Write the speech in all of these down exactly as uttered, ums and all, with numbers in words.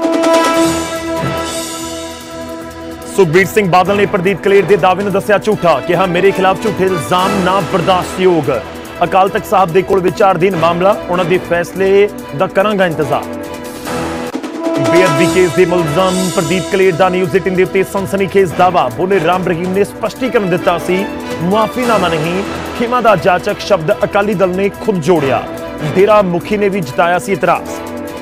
सुखबीर सिंह बादल ने प्रदीप कलेर के दावे दस्या झूठा, कहा मेरे खिलाफ झूठे इल्जाम ना बर्दाश्तयोग। अकाल तख्त साहब के कोल विचाराधीन मामला, उन्होंने फैसले का करांगा इंतजार। बेअदबी केस के मुलजम प्रदीप कलेर का न्यूज़ एटीन के उत्ते सनसनीखेज दावा, बोले राम रहीम ने स्पष्टीकरण दिता सी मुआफीनामा नहीं, खिमा का जाचक शब्द अकाली दल ने खुद जोड़िया। डेरा मुखी ने भी जताया सी इतराज।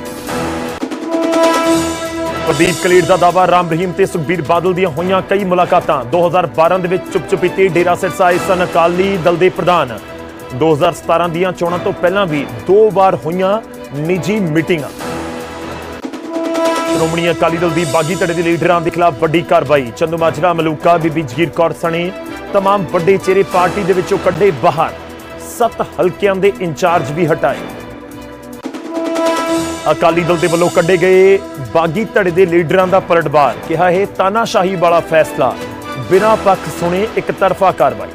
प्रदीप कलेर का दावा, राम रहीम ते सुखबीर बादल दी होईयां कई मुलाकातां। दो हज़ार बारह दे विच चुप चुपीते डेरा सिरस आए सन अकाली दल दे प्रधान। दो हज़ार सतारह दीयां चोणां तो पहलां भी दो बार होईयां निजी मीटिंगां। श्रोमणी अकाली दल दी बागी धड़े दे लीडरां दे खिलाफ वड्डी कार्रवाई। चंदू माजरा, मलूका, बीबी जगीर कौर सने तमाम वड्डे चेहरे पार्टी दे विचों कड्ढे बाहर। सत्त हलकियां दे इंचार्ज भी हटाए। अकाली दल के वलों कड्ढे गए बागी धड़े के लीडरां दा पलटवार, कहा है तानाशाही वाला फैसला, बिना पक्ष सुने एक तरफा कार्रवाई।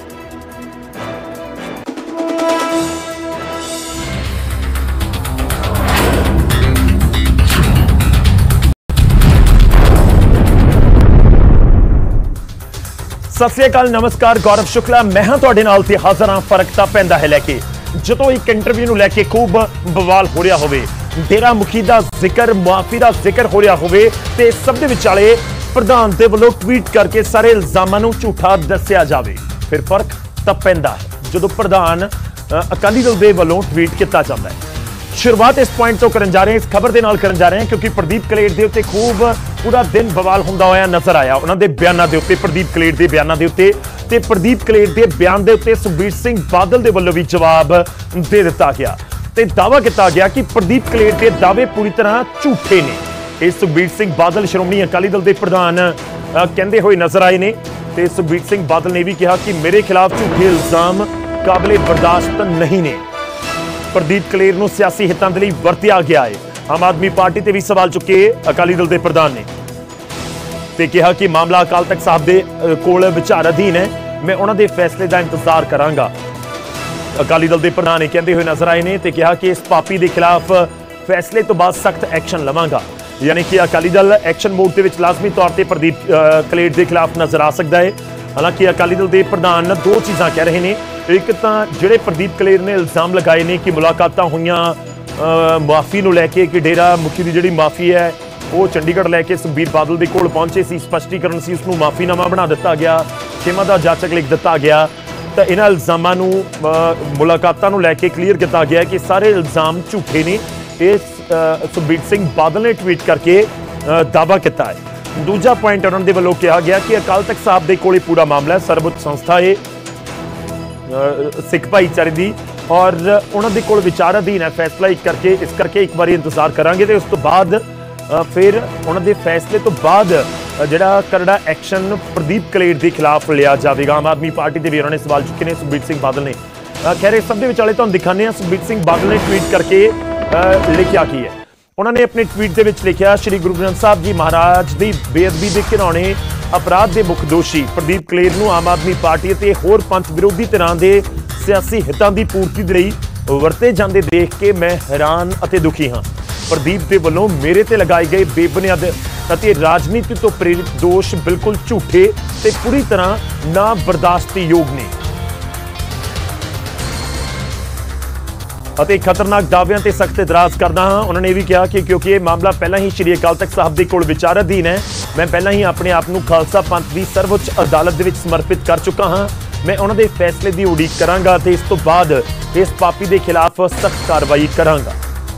सत श्री अकाल, नमस्कार, गौरव शुक्ला मैं हां तुहाडे नाल ते हाज़र हां फर्क तां पैंदा है लैके। जदों एक इंटरव्यू नूं लैके खूब बवाल हो रहा होवे, डेरा मुखी का जिक्र, मुआफी का जिक्र हो रहा होवे ते सब दे विचाले प्रधान दे वल्लों ट्वीट करके सारे इल्जामां नूं झूठा दस्सिया जावे, फिर फर्क तां पैंदा है जदों प्रधान अकाली दल दे वल्लों ट्वीट किया जाता है। शुरुआत इस पॉइंट तो करन जा रहे हैं, इस खबर के नाल करन जा रहे हैं, क्योंकि प्रदीप कलेर दे उत्ते खूब पूरा दिन बवाल हुंदा होया नजर आया। उन्हां दे बयानां दे उत्ते, प्रदीप कलेर दे बयानां दे उत्ते ते प्रदीप कलेर दे बयान दे उत्ते सुखबीर सिंह बादल दे वल्लों भी जवाब दे दिता गया ते दावा किया गया कि प्रदीप कलेर के दावे पूरी तरह झूठे ने। इस सुखबीर सिंह बादल श्रोमणी अकाली दल के प्रधान कहते हुए नजर आए ने ते सुखबीर सिंह बादल ने भी कहा कि मेरे खिलाफ झूठे इल्जाम काबिले बर्दाश्त नहीं ने। प्रदीप कलेर नूं सियासी हितां दे लई वरतिया गया है। आम आदमी पार्टी ते भी सवाल चुके अकाली दल के प्रधान ने ते कहा कि मामला अकाल तख्त साहब दे कोल विचार अधीन है, मैं उन्हां दे फैसले का इंतजार करांगा। अकाली दल के प्रधान कहते हुए नजर आए ने ते कहा कि इस पापी के खिलाफ फैसले तो बाद सख्त एक्शन लवांगा। यानी कि अकाली दल एक्शन मोड के लाजमी तौर पर प्रदीप कलेर के खिलाफ नजर आ सकता है। हालांकि अकाली दल के प्रधान दो चीज़ां कह रहे हैं, एक तो जिहड़े प्रदीप कलेर ने इल्जाम लगाए ने कि मुलाकातां होईयां मुआफी नूं लैके कि डेरा मुखी की जिहड़ी माफी है वो चंडीगढ़ लैके सुखबीर बादल के कोल पहुंचे सी, स्पष्टीकरण सी, उसनूं माफीनामा बना दिता गया, खेमा का जाचक लिख दिता गया। तो इन्हां इल्जामां नूं मुलाकातां नूं लैके क्लीयर किया गया कि सारे इल्जाम झूठे ने। इस सुखबीर सिंह बादल ने ट्वीट करके दावा किया है। दूजा पॉइंट उन्होंने दे वल्लों कहा गया कि अकाल तख्त साहब के कोल पूरा मामला है, सर्वोच्च संस्था है सिख भाईचारे की और उन्होंने कोल विचार अधीन है, फैसला एक करके इस करके एक बार इंतजार करांगे ते उस तो बाद फिर उन्होंने फैसले तो बाद जिहड़ा करड़ा एक्शन प्रदीप कलेर के खिलाफ लिया जाएगा। आम आदमी पार्टी के भी उन्होंने सवाल चुके हैं सुखबीर सिंह बादल ने। खैर इस सब के विचाले तुहानूं दिखाने हैं सुखबीर सिंह बादल ने ट्वीट करके लिखिया की है। उन्होंने अपने ट्वीट के लिखा, श्री गुरु ग्रंथ साहब जी महाराज की बेअदबी के घिनौने अपराध के मुख दोषी प्रदीप कलेर नूं आम आदमी पार्टी ते होर पंथ विरोधी तरह के सियासी हितां की पूर्ति दे लई वरते जांदे देख के मैं हैरान अते दुखी हाँ। प्रदीप के वलों मेरे ते लगाए गए बेबुनियाद अते राजनीति तो प्रेरित दोष बिल्कुल झूठे ते पूरी तरह ना बर्दाश्त योग ने अते खतरनाक दावियां ते सख्त इतराज करदा हां। उन्होंने भी कहा कि क्योंकि यह मामला पहला ही श्री अकाल तख्त साहब के कोल विचार अधीन है, मैं पहला ही अपने आप नूं खालसा पंथ की सर्वोच्च अदालत दे विच समर्पित कर चुका हाँ। मैं उन्होंने फैसले की उड़ीक करांगा ते इस तो बाद इस पापी के खिलाफ सख्त कार्रवाई करांगा।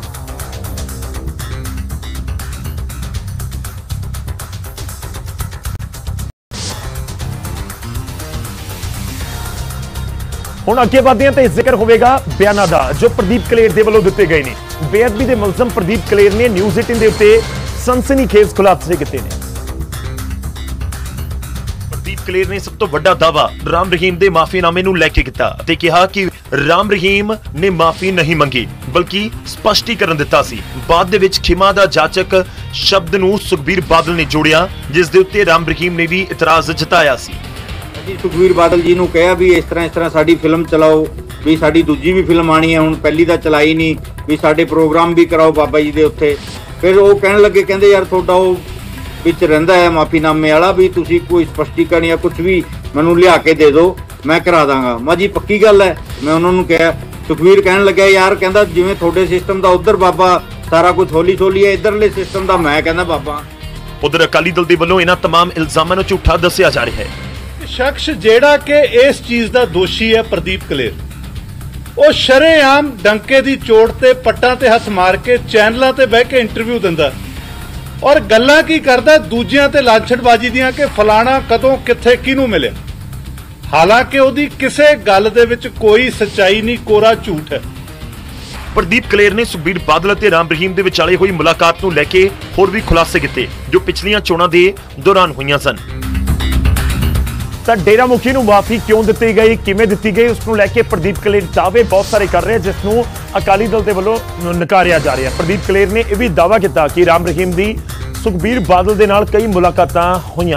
हुण अगे बढ़दे हां ते जिक्र होवेगा बयानां दा जो प्रदीप कलेर दे वल्लों दिते गए ने। बेअदबी दे मुलजम प्रदीप कलेर ने न्यूज़ एटीन दे उत्ते सनसनीखेज खुलासे कीते ने। प्रदीप कलेर ने सब तो बड़ा दावा राम रहीम दे माफीनामे नूं लैके कीता ते कहा कि राम रहीम ने माफी नहीं मंगी बल्कि स्पष्टीकरण दिता सी। बाद दे विच खिमा दा जाचक शब्द नूं सुखबीर बादल ने जोड़िया, जिस दे उत्ते राम रहीम ने भी इतराज जताया सी। ਅਸੀਂ ਸੁਖਬੀਰ ਬਾਦਲ ਜੀ ਨੂੰ ਕਿਹਾ ਵੀ ਇਸ ਤਰ੍ਹਾਂ ਇਸ ਤਰ੍ਹਾਂ ਸਾਡੀ ਫਿਲਮ ਚਲਾਓ, ਵੀ ਸਾਡੀ ਦੂਜੀ ਵੀ ਫਿਲਮ ਆਣੀ ਹੈ, ਹੁਣ ਪਹਿਲੀ ਤਾਂ ਚਲਾਈ ਨਹੀਂ, ਵੀ ਸਾਡੇ ਪ੍ਰੋਗਰਾਮ ਵੀ ਕਰਾਓ ਬਾਬਾ ਜੀ ਦੇ ਉੱਤੇ। ਫਿਰ ਉਹ ਕਹਿਣ ਲੱਗੇ, ਕਹਿੰਦੇ ਯਾਰ ਤੁਹਾਡਾ ਉਹ ਵਿੱਚ ਰਹਿੰਦਾ ਹੈ ਮਾਫੀਨਾਮੇ ਵਾਲਾ, ਵੀ ਤੁਸੀਂ ਕੋਈ ਸਪਸ਼ਟੀਕਰਨ ਜਾਂ ਕੁਝ ਵੀ ਮੈਨੂੰ ਲਿਆ ਕੇ ਦੇ ਦਿਓ, ਮੈਂ ਕਰਾ ਦਾਂਗਾ। ਮੈਂ ਜੀ ਪੱਕੀ ਗੱਲ ਹੈ। ਮੈਂ ਉਹਨਾਂ ਨੂੰ ਕਿਹਾ, ਸੁਖਬੀਰ ਕਹਿਣ ਲੱਗਿਆ ਯਾਰ, ਕਹਿੰਦਾ ਜਿਵੇਂ ਤੁਹਾਡੇ ਸਿਸਟਮ ਦਾ ਉੱਧਰ ਬਾਬਾ ਸਾਰਾ ਕੁਝ ਹੌਲੀ ਹੌਲੀ ਹੈ, ਇੱਧਰਲੇ ਸਿਸਟਮ ਦਾ ਮੈਂ ਕਹਿੰਦਾ ਬਾਬਾ। ਉਧਰ ਅਕਾਲੀ ਦਲ ਦੇ ਵੱਲੋਂ ਇਹਨਾਂ तमाम ਇਲਜ਼ਾਮਾਂ ਨੂੰ ਝੂਠਾ ਦੱਸਿਆ ਜਾ ਰਿਹਾ ਹੈ। ਸ਼ਖਸ ਜਿਹੜਾ ਕਿ ਇਸ ਚੀਜ਼ ਦਾ ਦੋਸ਼ੀ ਹੈ ਪ੍ਰਦੀਪ ਕਲੇਰ, ਉਹ ਸ਼ਰੇਆਮ ਡੰਕੇ ਦੀ ਚੋਟ ਤੇ ਪੱਟਾਂ ਤੇ ਹੱਥ ਮਾਰ ਕੇ ਚੈਨਲਾਂ ਤੇ ਬਹਿ ਕੇ ਇੰਟਰਵਿਊ ਦਿੰਦਾ ਔਰ ਗੱਲਾਂ ਕੀ ਕਰਦਾ ਦੂਜਿਆਂ ਤੇ ਲਾਂਛੜਬਾਜ਼ੀ ਦੀਆਂ ਕਿ ਫਲਾਣਾ ਕਦੋਂ ਕਿੱਥੇ ਕਿਹਨੂੰ ਮਿਲਿਆ। ਹਾਲਾਂਕਿ ਉਹਦੀ ਕਿਸੇ ਗੱਲ ਦੇ ਵਿੱਚ ਕੋਈ ਸੱਚਾਈ ਨਹੀਂ, ਕੋਰਾ ਝੂਠ ਹੈ। ਪ੍ਰਦੀਪ ਕਲੇਰ ਨੇ ਸੁਖਬੀਰ ਬਾਦਲ ਅਤੇ ਰਾਮ ਰਹੀਮ ਦੇ ਵਿਚਾਲੇ ਹੋਈ ਮੁਲਾਕਾਤ ਨੂੰ ਲੈ ਕੇ ਹੋਰ ਵੀ ਖੁਲਾਸੇ ਕੀਤੇ ਜੋ ਪਿਛਲੀਆਂ ਚੋਣਾਂ ਦੇ ਦੌਰਾਨ ਹੋਈਆਂ ਸਨ। ਤਾਂ ਡੇਰਾ ਮੁਖੀ ਨੂੰ ਮਾਫੀ ਕਿਉਂ ਦਿੱਤੀ ਗਈ, ਕਿਵੇਂ ਦਿੱਤੀ ਗਈ, ਉਸ ਨੂੰ ਲੈ ਕੇ ਪ੍ਰਦੀਪ ਕਲੇਰ ਦਾਅਵੇ ਬਹੁਤ ਸਾਰੇ ਕਰ ਰਹੇ ਜਿਸ ਨੂੰ ਅਕਾਲੀ ਦਲ ਦੇ ਵੱਲੋਂ ਨਕਾਰਿਆ ਜਾ ਰਿਹਾ। ਪ੍ਰਦੀਪ ਕਲੇਰ ਨੇ ਇਹ ਵੀ ਦਾਅਵਾ ਕੀਤਾ ਕਿ ਰਾਮ ਰਹੀਮ ਦੀ ਸੁਖਬੀਰ ਬਾਦਲ ਦੇ ਨਾਲ ਕਈ ਮੁਲਾਕਾਤਾਂ ਹੋਈਆਂ।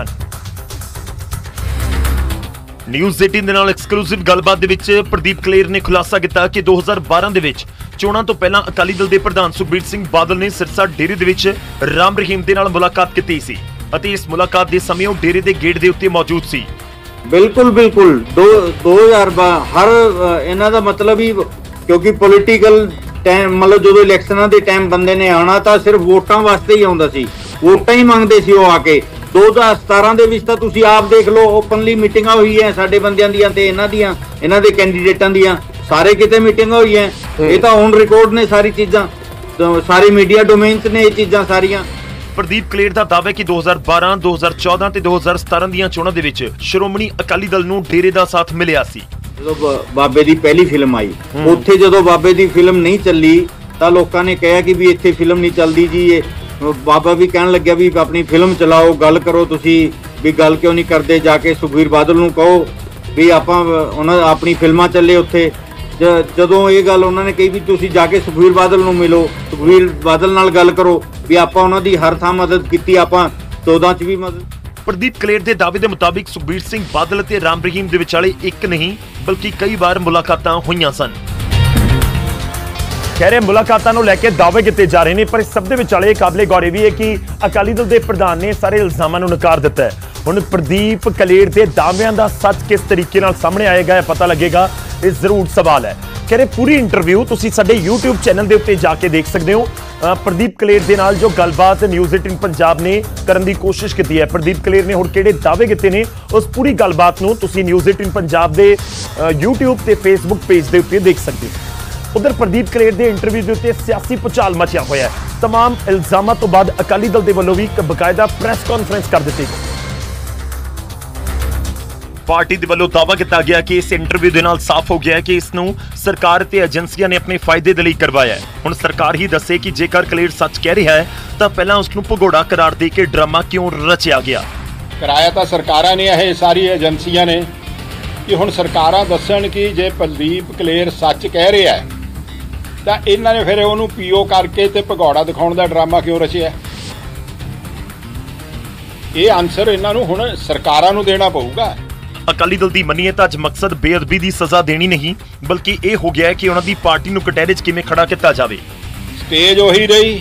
ਨਿਊਜ਼ ਅਠਾਰਾਂ ਦੇ ਨਾਲ ਐਕਸਕਲੂਸਿਵ ਗੱਲਬਾਤ ਦੇ ਵਿੱਚ ਪ੍ਰਦੀਪ ਕਲੇਰ ਨੇ ਖੁਲਾਸਾ ਕੀਤਾ ਕਿ ਦੋ ਹਜ਼ਾਰ ਬਾਰਾਂ ਦੇ ਵਿੱਚ ਚੋਣਾਂ ਤੋਂ ਪਹਿਲਾਂ ਅਕਾਲੀ ਦਲ ਦੇ ਪ੍ਰਧਾਨ ਸੁਖਬੀਰ ਸਿੰਘ ਬਾਦਲ ਨੇ ਸਿਰਸਾ ਡੇਰੇ ਦੇ ਵਿੱਚ ਰਾਮ ਰਹੀਮ ਦੇ ਨਾਲ ਮੁਲਾਕਾਤ ਕੀਤੀ ਸੀ ਅਤੇ ਇਸ ਮੁਲਾਕਾਤ ਦੇ ਸਮੇਂ ਉਹ ਡੇਰੇ ਦੇ ਗੇਟ ਦੇ ਉੱਤੇ ਮੌਜੂਦ ਸੀ। ਬਿਲਕੁਲ ਬਿਲਕੁਲ ਦੋ ਹਜ਼ਾਰ ਹਰ ਇਹਨਾਂ ਦਾ ਮਤਲਬ ਹੀ, ਕਿਉਂਕਿ ਪੋਲੀਟੀਕਲ ਟਾਈਮ ਮਤਲਬ ਜਦੋਂ ਇਲੈਕਸ਼ਨਾਂ ਦੇ ਟਾਈਮ ਬੰਦੇ ਨੇ ਆਉਣਾ ਤਾਂ ਸਿਰਫ ਵੋਟਾਂ ਵਾਸਤੇ ਹੀ ਆਉਂਦਾ ਸੀ, ਵੋਟਾਂ ਹੀ ਮੰਗਦੇ ਸੀ ਉਹ ਆ ਕੇ। ਦੋ ਹਜ਼ਾਰ ਸਤਾਰਾਂ ਦੇ ਵਿੱਚ ਤਾਂ ਤੁਸੀਂ ਆਪ ਦੇਖ ਲਓ, ਓਪਨਲੀ ਮੀਟਿੰਗਾਂ ਹੋਈਆਂ ਸਾਡੇ ਬੰਦਿਆਂ ਦੀਆਂ ਤੇ ਇਹਨਾਂ ਦੀਆਂ, ਇਹਨਾਂ ਦੇ ਕੈਂਡੀਡੇਟਾਂ ਦੀਆਂ, ਸਾਰੇ ਕਿਤੇ ਮੀਟਿੰਗਾਂ ਹੋਈਆਂ। ਇਹ ਤਾਂ ਔਨ ਰਿਕਾਰਡ ਨੇ ਸਾਰੀ ਚੀਜ਼ਾਂ, ਸਾਰੇ ਮੀਡੀਆ ਡੋਮੇਨ 'ਚ ਨੇ ਇਹ ਚੀਜ਼ਾਂ ਸਾਰੀਆਂ। ਪ੍ਰਦੀਪ ਕਲੇਰ ਦਾ ਦਾਅਵਾ ਹੈ ਕਿ ਦੋ ਹਜ਼ਾਰ ਬਾਰਾਂ, ਦੋ ਹਜ਼ਾਰ ਚੌਦਾਂ ਤੇ ਦੋ ਹਜ਼ਾਰ ਸਤਾਰਾਂ ਦੀਆਂ ਚੋਣਾਂ ਦੇ ਵਿੱਚ ਸ਼੍ਰੋਮਣੀ ਅਕਾਲੀ ਦਲ ਨੂੰ ਡੇਰੇ ਦਾ ਸਾਥ ਮਿਲਿਆ ਸੀ। ਜਦੋਂ ਬਾਬੇ ਦੀ ਪਹਿਲੀ ਫਿਲਮ ਆਈ, ਉੱਥੇ ਜਦੋਂ ਬਾਬੇ ਦੀ ਫਿਲਮ ਨਹੀਂ ਚੱਲੀ ਤਾਂ ਲੋਕਾਂ ਨੇ ਕਿਹਾ ਕਿ ਵੀ ਇੱਥੇ ਫਿਲਮ ਨਹੀਂ ਚੱਲਦੀ ਜੀ। ਇਹ ਬਾਬਾ ਵੀ ਕਹਿਣ ਲੱਗਿਆ ਵੀ ਆਪਣੀ ਫਿਲਮ ਚਲਾਓ, ਗੱਲ ਕਰੋ, ਤੁਸੀਂ ਵੀ ਗੱਲ ਕਿਉਂ ਨਹੀਂ ਕਰਦੇ, ਜਾ ਕੇ ਸੁਖਬੀਰ ਬਾਦਲ ਨੂੰ ਕਹੋ ਵੀ ਆਪਾਂ ਉਹਨਾਂ ਆਪਣੀ ਫਿਲਮਾਂ ਚੱਲੇ ਉੱਥੇ। ਜਦੋਂ ਇਹ ਗੱਲ ਉਹਨਾਂ ਨੇ ਕਹੀ ਵੀ ਤੁਸੀਂ ਜਾ ਕੇ ਸੁਖਬੀਰ ਬਾਦਲ ਨੂੰ ਮਿਲੋ, ਸੁਖਬੀਰ ਬਾਦਲ ਨਾਲ ਗੱਲ ਕਰੋ, ਵੀ ਆਪਾਂ ਉਹਨਾਂ ਦੀ ਹਰ ਥਾਂ ਮਦਦ ਕੀਤੀ, ਆਪਾਂ ਚੌਦਾਂ 'ਚ ਵੀ ਮਦਦ। ਪ੍ਰਦੀਪ ਕਲੇਰ ਦੇ ਦਾਅਵੇ ਦੇ ਮੁਤਾਬਿਕ ਸੁਖਬੀਰ ਸਿੰਘ ਬਾਦਲ ਅਤੇ ਰਾਮ ਰਹੀਮ ਦੇ ਵਿਚਾਲੇ ਇੱਕ ਨਹੀਂ ਬਲਕਿ ਕਈ ਵਾਰ ਮੁਲਾਕਾਤਾਂ ਹੋਈਆਂ ਸਨ। ਕਹਿ ਰਹੇ ਮੁਲਾਕਾਤਾਂ ਨੂੰ ਲੈ ਕੇ ਦਾਅਵੇ ਕੀਤੇ ਜਾ ਰਹੇ ਨੇ, ਪਰ ਇਸ ਸਭ ਦੇ ਵਿਚਾਲੇ ਕਾਬਲੇ ਗੌਰ ਇਹ ਵੀ ਹੈ ਕਿ ਅਕਾਲੀ ਦਲ ਦੇ ਪ੍ਰਧਾਨ ਨੇ ਸਾਰੇ ਇਲਜ਼ਾਮਾਂ ਨੂੰ ਨਕਾਰ ਦਿੱਤਾ ਹੈ। ਹੁਣ ਪ੍ਰਦੀਪ ਕਲੇਰ ਦੇ ਦਾਅਵਿਆਂ ਦਾ ਸੱਚ ਕਿਸ ਤਰੀਕੇ ਨਾਲ ਸਾਹਮਣੇ ਆਏਗਾ, ਪਤਾ ਲੱਗੇਗਾ, ਇਹ ਜ਼ਰੂਰ ਸਵਾਲ ਹੈ। ਕਹਿ ਰਹੇ ਪੂਰੀ ਇੰਟਰਵਿਊ ਤੁਸੀਂ ਸਾਡੇ YouTube ਚੈਨਲ ਦੇ ਉੱਤੇ ਜਾ ਕੇ ਦੇਖ ਸਕਦੇ ਹੋ। ਪ੍ਰਦੀਪ ਕਲੇਰ ਦੇ ਨਾਲ ਜੋ ਗੱਲਬਾਤ ਨਿਊਜ਼ ਅਠਾਰਾਂ ਪੰਜਾਬ ਨੇ ਕਰਨ ਦੀ ਕੋਸ਼ਿਸ਼ ਕੀਤੀ ਹੈ, ਪ੍ਰਦੀਪ ਕਲੇਰ ਨੇ ਹੁਣ ਕਿਹੜੇ ਦਾਅਵੇ ਕੀਤੇ ਨੇ, ਉਸ ਪੂਰੀ ਗੱਲਬਾਤ ਨੂੰ ਤੁਸੀਂ ਨਿਊਜ਼ ਅਠਾਰਾਂ ਪੰਜਾਬ ਦੇ YouTube ਤੇ Facebook ਪੇਜ ਦੇ ਉੱਤੇ ਦੇਖ ਸਕਦੇ ਹੋ। ਉਧਰ ਪ੍ਰਦੀਪ ਕਲੇਰ ਦੇ ਇੰਟਰਵਿਊ ਦੇ ਉੱਤੇ ਸਿਆਸੀ ਭੁਚਾਲ ਮਚਿਆ ਹੋਇਆ ਹੈ। तमाम ਇਲਜ਼ਾਮਾਂ ਤੋਂ ਬਾਅਦ ਅਕਾਲੀ ਦਲ ਦੇ ਵੱਲੋਂ ਵੀ ਇੱਕ ਬਕਾਇਦਾ ਪ੍ਰੈਸ ਕਾਨਫਰੰਸ ਕਰ ਦਿੱਤੀ ਗਈ। ਪਾਰਟੀ ਦੇ ਵੱਲੋਂ ਦਾਅਵਾ ਕੀਤਾ ਗਿਆ ਕਿ ਇਸ ਇੰਟਰਵਿਊ ਦੇ ਨਾਲ ਸਾਫ਼ ਹੋ ਗਿਆ ਕਿ ਇਸ ਨੂੰ ਸਰਕਾਰ ਤੇ ਏਜੰਸੀਆਂ ਨੇ ਆਪਣੇ ਫਾਇਦੇ ਦੇ ਲਈ ਕਰਵਾਇਆ ਹੈ। ਹੁਣ ਸਰਕਾਰ ਹੀ ਦੱਸੇ ਕਿ ਜੇਕਰ ਕਲੇਰ ਸੱਚ ਕਹਿ ਰਿਹਾ ਹੈ ਤਾਂ ਪਹਿਲਾਂ ਉਸ ਨੂੰ ਭਗੌੜਾ ਕਰਾਰ ਦੇ ਕੇ ਡਰਾਮਾ ਕਿਉਂ ਰਚਿਆ ਗਿਆ। ਕਰਾਇਆ ਤਾਂ ਸਰਕਾਰਾਂ ਨੇ, ਇਹ ਸਾਰੀ ਏਜੰਸੀਆਂ ਨੇ, ਕਿ ਹੁਣ ਸਰਕਾਰਾਂ ਦੱਸਣ ਕਿ ਜੇ ਪ੍ਰਦੀਪ ਕਲੇਰ ਸੱਚ ਕਹਿ ਰਿਹਾ ਹੈ ਤਾਂ ਇਹਨਾਂ ਨੇ ਫਿਰ ਉਹਨੂੰ ਪੀਓ ਕਰਕੇ ਤੇ ਭਗੌੜਾ ਦਿਖਾਉਣ ਦਾ ਡਰਾਮਾ ਕਿਉਂ ਰਚਿਆ। ਇਹ ਆਨਸਰ ਇਹਨਾਂ ਨੂੰ ਹੁਣ ਸਰਕਾਰਾਂ ਨੂੰ ਦੇਣਾ ਪਊਗਾ। ਅਕਾਲੀ ਦਲ ਦੀ ਮੰਨੀਏ ਤਾਂ ਅੱਜ ਮਕਸਦ ਬੇਅਦਬੀ ਦੀ ਸਜ਼ਾ ਦੇਣੀ ਨਹੀਂ ਬਲਕਿ ਇਹ ਹੋ ਗਿਆ ਹੈ ਕਿ ਉਹਨਾਂ ਦੀ ਪਾਰਟੀ ਨੂੰ ਕਟਹਿਰੇ 'ਚ ਕਿਵੇਂ ਖੜਾ ਕੀਤਾ ਜਾਵੇ। ਸਟੇਜ ਉਹੀ ਰਹੀ,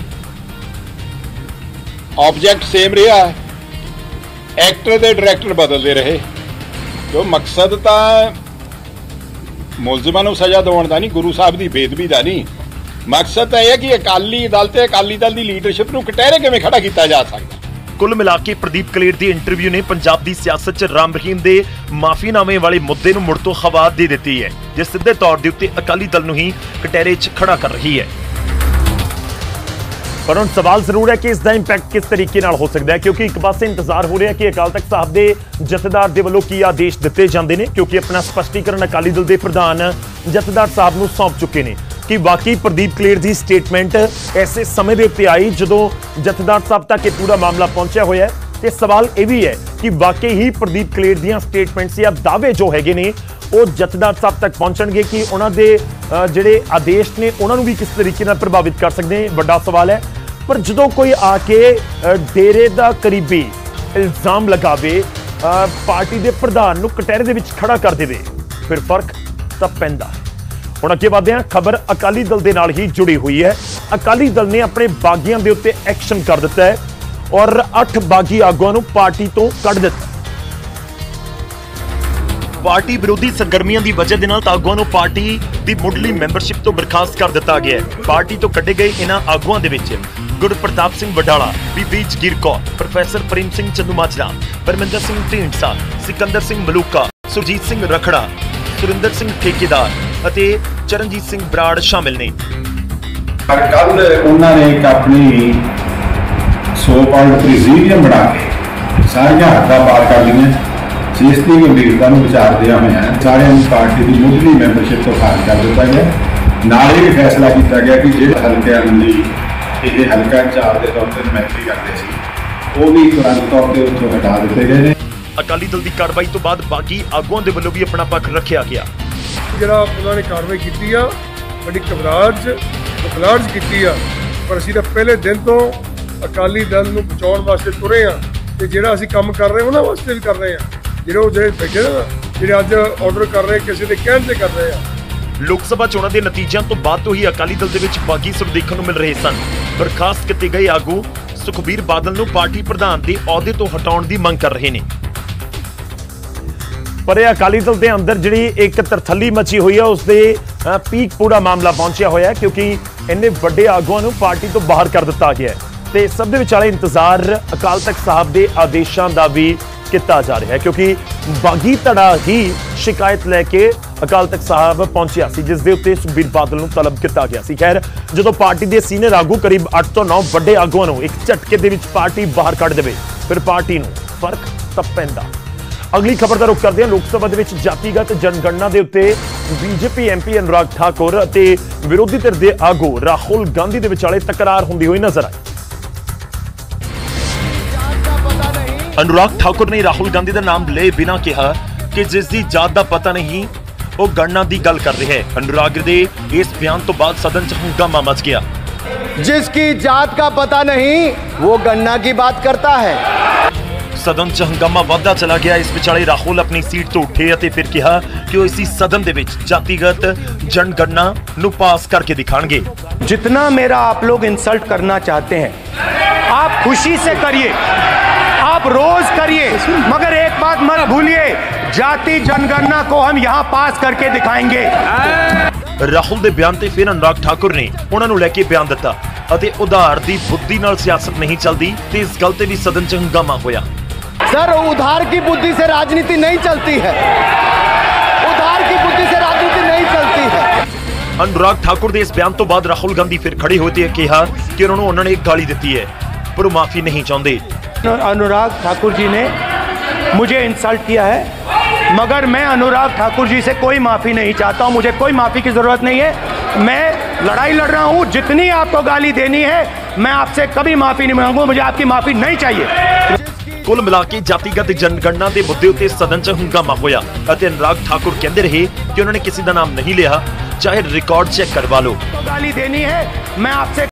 ਆਬਜੈਕਟ ਸੇਮ ਰਿਹਾ, ਐਕਟਰ ਤੇ ਡਾਇਰੈਕਟਰ ਬਦਲਦੇ ਰਹੇ। ਜੋ ਮਕਸਦ ਤਾਂ ਮੁਲਜ਼ਮਾਂ ਨੂੰ ਸਜ਼ਾ ਦਿਵਾਉਣ ਦਾ ਨਹੀਂ, ਗੁਰੂ ਸਾਹਿਬ ਦੀ ਬੇਅਦਬੀ ਦਾ ਨਹੀਂ। ਮਕਸਦ ਤਾਂ ਇਹ ਹੈ ਕਿ ਅਕਾਲੀ ਦਲ ਤੇ ਅਕਾਲੀ ਦਲ ਦੀ ਲੀਡਰਸ਼ਿਪ ਨੂੰ ਕਟਹਿਰੇ ਕਿਵੇਂ ਖੜਾ ਕੀਤਾ ਜਾ ਸਕਦਾ। ਕੁੱਲ ਮਿਲਾ ਕੇ ਪ੍ਰਦੀਪ ਕਲੇਰ ਦੀ ਇੰਟਰਵਿਊ ਨੇ ਪੰਜਾਬ ਦੀ ਸਿਆਸਤ 'ਚ ਰਾਮ ਰਹੀਮ ਦੇ ਮਾਫੀਨਾਮੇ ਵਾਲੇ ਮੁੱਦੇ ਨੂੰ ਮੁੜ ਤੋਂ ਹਵਾ ਦੇ ਦਿੱਤੀ ਹੈ, ਜਿਸ ਸਿੱਧੇ ਤੌਰ ਦੇ ਉੱਤੇ ਅਕਾਲੀ ਦਲ ਨੂੰ ਹੀ ਕਟਹਿਰੇ 'ਚ ਖੜਾ ਕਰ ਰਹੀ ਹੈ। ਪਰ ਹੁਣ ਸਵਾਲ ਜ਼ਰੂਰ ਹੈ ਕਿ ਇਸ ਦਾ ਇੰਪੈਕਟ ਕਿਸ ਤਰੀਕੇ ਨਾਲ ਹੋ ਸਕਦਾ ਹੈ, ਕਿਉਂਕਿ ਇੱਕ ਪਾਸੇ ਇੰਤਜ਼ਾਰ ਹੋ ਰਿਹਾ ਕਿ ਅਕਾਲ ਤਖਤ ਸਾਹਿਬ ਦੇ ਜਥੇਦਾਰ ਦੇ ਵੱਲੋਂ ਕੀ ਆਦੇਸ਼ ਦਿੱਤੇ ਜਾਂਦੇ ਨੇ, ਕਿਉਂਕਿ ਆਪਣਾ ਸਪਸ਼ਟੀਕਰਨ ਅਕਾਲੀ ਦਲ ਦੇ ਪ੍ਰਧਾਨ ਜਥੇਦਾਰ ਸਾਹਿਬ ਨੂੰ ਸੌਂਪ ਚੁੱਕੇ ਨੇ ਕਿ ਵਾਕਈ ਪ੍ਰਦੀਪ ਕਲੇਰ ਦੀ ਸਟੇਟਮੈਂਟ ਐਸੇ ਸਮੇਂ ਦੇ ਉੱਤੇ ਆਈ ਜਦੋਂ ਜਥੇਦਾਰ ਸਾਹਿਬ ਤੱਕ ਇਹ ਪੂਰਾ ਮਾਮਲਾ ਪਹੁੰਚਿਆ ਹੋਇਆ ਹੈ। ਤੇ ਸਵਾਲ ਇਹ ਵੀ ਹੈ ਕਿ ਵਾਕਈ ਹੀ ਪ੍ਰਦੀਪ ਕਲੇਰ ਦੀਆਂ ਸਟੇਟਮੈਂਟਸ ਜਾਂ ਦਾਅਵੇ ਜੋ ਹੈਗੇ ਨੇ ਉਹ ਜਥੇਦਾਰ ਸਾਹਿਬ ਤੱਕ ਪਹੁੰਚਣਗੇ ਕਿ ਉਹਨਾਂ ਦੇ ਜਿਹੜੇ ਆਦੇਸ਼ ਨੇ ਉਹਨਾਂ ਨੂੰ ਵੀ ਕਿਸ ਤਰੀਕੇ ਨਾਲ ਪ੍ਰਭਾਵਿਤ ਕਰ ਸਕਦੇ ਨੇ, ਵੱਡਾ ਸਵਾਲ ਹੈ। ਪਰ ਜਦੋਂ ਕੋਈ ਆ ਕੇ ਡੇਰੇ ਦਾ ਕਰੀਬੀ ਇਲਜ਼ਾਮ ਲਗਾਵੇ ਪਾਰਟੀ ਦੇ ਪ੍ਰਧਾਨ ਨੂੰ ਕਟਹਿਰੇ ਦੇ ਵਿੱਚ ਖੜਾ ਕਰ ਦੇਵੇ, ਫਿਰ ਫਰਕ ਤਾਂ ਪੈਂਦਾ। ਹੁਣ ਅੱਗੇ ਵਧਦੇ ਹਾਂ। ਖਬਰ ਅਕਾਲੀ ਦਲ ਦੇ ਨਾਲ ਹੀ ਜੁੜੀ ਹੋਈ ਹੈ। ਅਕਾਲੀ ਦਲ ਨੇ ਆਪਣੇ ਬਾਗੀਆਂ ਦੇ ਉੱਤੇ ਐਕਸ਼ਨ ਕਰ ਦਿੱਤਾ ਹੈ ਔਰ ਅੱਠ ਬਾਗੀ ਆਗੂਆਂ ਨੂੰ ਪਾਰਟੀ ਤੋਂ ਕੱਢ ਦਿੱਤਾ। ਪਾਰਟੀ ਵਿਰੋਧੀ ਸਰਗਰਮੀਆਂ ਦੀ ਵਜ੍ਹਾ ਦੇ ਨਾਲ ਆਗੂਆਂ ਨੂੰ ਪਾਰਟੀ ਦੀ ਮੁੱਢਲੀ ਮੈਂਬਰਸ਼ਿਪ ਤੋਂ ਬਰਖਾਸਤ ਕਰ ਦਿੱਤਾ ਗਿਆ ਹੈ। ਪਾਰਟੀ ਤੋਂ ਕੱਢੇ ਗਏ ਇਹਨਾਂ ਆਗੂਆਂ ਦੇ ਵਿੱਚ ਗੁਰਪ੍ਰਤਾਪ ਸਿੰਘ ਵਡਾਲਾ, ਬੀਬੀ ਜਗੀਰ ਕੌਰ, ਪ੍ਰੋਫੈਸਰ ਪ੍ਰੇਮ ਸਿੰਘ ਚੰਦੂਮਾਜਰਾ, ਪਰਮਿੰਦਰ ਸਿੰਘ ਢੀਂਡਸਾ, ਸਿਕੰਦਰ ਸਿੰਘ ਮਲੂਕਾ, ਸੁਰਜੀਤ ਸਿੰਘ ਰਖੜਾ, ਸੁਰਿੰਦਰ ਸਿੰਘ ਠੇਕੇਦਾਰ ਅਤੇ ਚਰਨਜੀਤ ਸਿੰਘ ਬਰਾੜ ਸ਼ਾਮਿਲ ਨੇ। ਪਰ ਕੱਲ ਉਹਨਾਂ ਨੇ ਇੱਕ ਆਪਣੀ ਸੋ ਕਾਲਡ ਪ੍ਰੀਜ਼ੀਡੀਅਮ ਬਣਾ ਕੇ ਸਾਰੀਆਂ ਹੱਦਾਂ ਪਾਰ ਕਰ ਲਈਆਂ, ਜਿਸ ਦੀ ਗੰਭੀਰਤਾ ਨੂੰ ਵਿਚਾਰਦਿਆਂ ਹੋਇਆਂ ਸਾਰਿਆਂ ਨੂੰ ਪਾਰਟੀ ਦੀ ਮੁੱਢਲੀ ਮੈਂਬਰਸ਼ਿਪ ਤੋਂ ਖਾਰਜ ਕਰ ਦਿੱਤਾ ਗਿਆ। ਨਾਲ ਇਹ ਫੈਸਲਾ ਕੀਤਾ ਗਿਆ ਕਿ ਜਿਹੜੇ ਹਲਕਿਆਂ ਲਈ ਇਹ ਹਲਕਾ ਇੰਚਾਰਜ ਦੇ ਤੌਰ ਤੇ ਨੁਮਾਇੰਦਗੀ ਕਰਦੇ ਸੀ, ਉਹ ਵੀ ਤੁਰੰਤ ਤੌਰ ਤੇ ਉੱਥੋਂ ਹਟਾ ਦਿੱਤੇ ਗਏ ਨੇ। ਅਕਾਲੀ ਦਲ ਦੀ ਕਾਰਵਾਈ ਤੋਂ ਬਾਅਦ ਬਾਗੀ ਆਗੂਆਂ ਦੇ ਵੱਲੋਂ ਵੀ ਆਪਣਾ ਪੱਖ ਰੱਖਿਆ ਗਿਆ। ਜਿਹੜਾ ਉਹਨਾਂ ਨੇ ਕਾਰਵਾਈ ਕੀਤੀ ਆ, ਬੜੀ ਘਬਰਾਹਟ ਘਬਰਾਹਟ ਕੀਤੀ ਆ, ਪਰ ਅਸੀਂ ਤਾਂ ਪਹਿਲੇ ਦਿਨ ਤੋਂ ਅਕਾਲੀ ਦਲ ਨੂੰ ਬਚਾਉਣ ਵਾਸਤੇ ਤੁਰੇ ਆ ਤੇ ਜਿਹੜਾ ਅਸੀਂ ਕੰਮ ਕਰ ਰਹੇ ਉਹਨਾਂ ਵਾਸਤੇ ਵੀ ਕਰ ਰਹੇ ਆ। ਜਿਹੜੇ ਉਹ ਜਿਹੜੇ ਬੈਠੇ ਨਾ, ਜਿਹੜੇ ਅੱਜ ਆਰਡਰ ਕਰ ਰਹੇ, ਕਿਸੇ ਦੇ ਕਹਿਣ ਤੇ ਕਰ ਰਹੇ ਆ। ਲੋਕ ਸਭਾ ਚੋਣਾਂ ਦੇ ਨਤੀਜਿਆਂ ਤੋਂ ਬਾਅਦ ਤੋਂ ਹੀ ਅਕਾਲੀ ਦਲ ਦੇ ਵਿੱਚ ਬਾਗੀ ਸੁਰ ਦੇਖਣ ਨੂੰ ਮਿਲ ਰਹੇ ਸਨ। ਬਰਖਾਸਤ ਕੀਤੇ ਗਏ ਆਗੂ ਸੁਖਬੀਰ ਬਾਦਲ ਨੂੰ ਪਾਰਟੀ ਪ੍ਰਧਾਨ ਦੇ ਅਹੁਦੇ ਤੋਂ ਹਟਾਉਣ ਦੀ ਮੰਗ ਕਰ ਰਹੇ ਨੇ। ਪਰ ਇਹ ਅਕਾਲੀ ਦਲ ਦੇ ਅੰਦਰ ਜਿਹੜੀ ਇੱਕ ਤਰਥੱਲੀ ਮਚੀ ਹੋਈ ਹੈ, ਉਸ ਦੇ ਪੀਕ ਪੂਰਾ ਮਾਮਲਾ ਪਹੁੰਚਿਆ ਹੋਇਆ ਹੈ, ਕਿਉਂਕਿ ਇੰਨੇ ਵੱਡੇ ਆਗੂਆਂ ਨੂੰ ਪਾਰਟੀ ਤੋਂ ਬਾਹਰ ਕਰ ਦਿੱਤਾ ਗਿਆ ਹੈ ਤੇ ਸਭ ਦੇ ਵਿਚਾਲੇ ਇੰਤਜ਼ਾਰ ਅਕਾਲ ਤਖਤ ਸਾਹਿਬ ਦੇ ਆਦੇਸ਼ਾਂ ਦਾ ਵੀ ਕੀਤਾ ਜਾ ਰਿਹਾ ਹੈ, ਕਿਉਂਕਿ ਬਾਗੀ ਧੜਾ ਹੀ ਸ਼ਿਕਾਇਤ ਲੈ ਕੇ ਅਕਾਲ ਤਖਤ ਸਾਹਿਬ ਪਹੁੰਚਿਆ ਸੀ, ਜਿਸ ਦੇ ਉੱਤੇ ਸੁਖਬੀਰ ਬਾਦਲ ਨੂੰ ਤਲਬ ਕੀਤਾ ਗਿਆ ਸੀ। ਖੈਰ, ਜਦੋਂ ਪਾਰਟੀ ਦੇ ਸੀਨੀਅਰ ਆਗੂ ਕਰੀਬ ਅੱਠ ਤੋਂ ਨੌ ਵੱਡੇ ਆਗੂਆਂ ਨੂੰ ਇੱਕ ਝਟਕੇ ਦੇ ਵਿੱਚ ਪਾਰਟੀ ਬਾਹਰ ਕੱਢ ਦੇਵੇ, ਫਿਰ ਪਾਰਟੀ ਨੂੰ ਫਰਕ ਤਾਂ ਪੈਂਦਾ। ਅਗਲੀ ਖਬਰ ਦਾ ਰੁਖ ਕਰਦੇ ਹਾਂ। ਲੋਕ ਸਭਾ ਦੇ ਵਿੱਚ ਜਾਤੀਗਤ ਜਨਗਣਨਾ ਦੇ ਉੱਤੇ ਬੀਜੇਪੀ ਐਮਪੀ ਅਨੁਰਾਗ ਠਾਕੁਰ ਅਤੇ ਵਿਰੋਧੀ ਧਿਰ ਦੇ ਆਗੂ ਰਾਹੁਲ ਗਾਂਧੀ ਦੇ ਵਿਚਾਲੇ ਤਕਰਾਰ ਹੁੰਦੀ ਹੋਈ ਨਜ਼ਰ ਆਈ। ਅਨੁਰਾਗ ਠਾਕੁਰ ਨੇ ਰਾਹੁਲ ਗਾਂਧੀ ਦਾ ਨਾਮ ਲਏ ਬਿਨਾਂ ਕਿਹਾ ਕਿ ਜਿਸ ਦੀ ਜਾਤ ਦਾ ਪਤਾ ਨਹੀਂ ਉਹ ਗਣਨਾ ਦੀ ਗੱਲ ਕਰ ਰਿਹਾ ਹੈ। ਅਨੁਰਾਗ ਦੇ ਇਸ ਬਿਆਨ ਤੋਂ ਬਾਅਦ ਸਦਨ 'ਚ ਹੰਗਾਮਾ ਮਚ ਗਿਆ। जिसकी जात का पता नहीं वो गन्ना की बात करता है। ਸਦਨ 'ਚ ਹੰਗਾਮਾ ਵੱਧਦਾ ਚਲਾ ਗਿਆ। ਇਸ ਵਿਚਾਲੇ ਰਾਹੁਲ ਆਪਣੀ ਸੀਟ ਤੋਂ ਉੱਠੇ ਅਤੇ ਫਿਰ ਕਿਹਾ ਕਿ ਉਹ ਇसी ਸਦਨ ਦੇ ਵਿੱਚ ਜਾਤੀਗਤ ਜਨਗਣਨਾ ਨੂੰ ਪਾਸ ਕਰਕੇ ਦਿਖਾਣਗੇ। जितना मेरा आप लोग इंसल्ट करना चाहते हैं आप खुशी से करिए, आप रोज करिए, मगर एक बात मत भूलिए, जाति जनगणना को हम यहाँ पास करके दिखाएंगे। ਰਾਹੁਲ ਦੇ ਬਿਆਨ ਤੇ ਫਿਰ ਅਨੁਰਾਗ ਠਾਕੁਰ ਨੇ ਉਹਨਾਂ ਨੂੰ ਲੈ ਕੇ ਬਿਆਨ ਦਿੱਤਾ ਅਤੇ ਉਧਾਰ ਦੀ ਬੁੱਧੀ ਨਾਲ ਸਿਆਸਤ ਨਹੀਂ ਚੱਲਦੀ ਤੇ ਇਸ ਗੱਲ ਤੇ ਵੀ ਸਦਨ 'ਚ ਹੰਗਾਮਾ ਹੋਇਆ। सर, उधार की बुद्धि से राजनीति नहीं चलती है, उधार की बुद्धि से राजनीति नहीं चलती है। ਅਨੁਰਾਗ ਠਾਕੁਰ ਦੇ ਇਸ ਬਿਆਨ ਤੋਂ ਬਾਅਦ ਰਾਹੁਲ ਗਾਂਧੀ ਫਿਰ ਖੜੇ ਹੋਏ ਤੇ ਕਿਹਾ ਕਿ ਉਹਨਾਂ ਨੂੰ ਉਹਨਾਂ ਨੇ ਗਾਲੀ ਦਿੱਤੀ ਹੈ, ਪਰ ਉਹ ਮਾਫੀ ਨਹੀਂ ਚਾਹੁੰਦੇ। अनुराग ठाकुर जी ने मुझे इंसल्ट किया है, मगर मैं अनुराग ठाकुर जी से कोई माफ़ी नहीं चाहता हूं, मुझे कोई माफ़ी की ज़रूरत नहीं है। मैं लड़ाई लड़ रहा हूं, जितनी आपको गाली देनी है मैं आपसे कभी माफ़ी नहीं मांगूंगा, मुझे आपकी माफ़ी नहीं चाहिए। ਕੁੱਲ ਮਿਲਾ ਕੇ ਜਾਤੀਗਤ ਜਨਗਣਨਾ ਦੇ ਮੁੱਦੇ ਉੱਤੇ ਸਦਨ 'ਚ ਹੰਗਾਮਾ ਹੋਇਆ ਅਤੇ ਅਨੁਰਾਗ ਠਾਕੁਰ ਕਹਿੰਦੇ ਰਹੇ ਕਿ ਉਹਨਾਂ ਨੇ ਕਿਸੇ ਦਾ ਨਾਮ ਨਹੀਂ ਲਿਆ, ਚਾਹੇ ਰਿਕਾਰਡ ਚੈੱਕ ਕਰਵਾ ਲਓ। गाली देनी है मैं आपसे